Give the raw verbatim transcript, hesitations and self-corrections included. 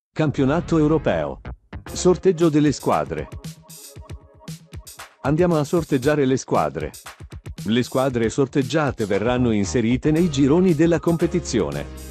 Campionato europeo. Sorteggio delle squadre. Andiamo a sorteggiare le squadre. Le squadre sorteggiate verranno inserite nei gironi della competizione.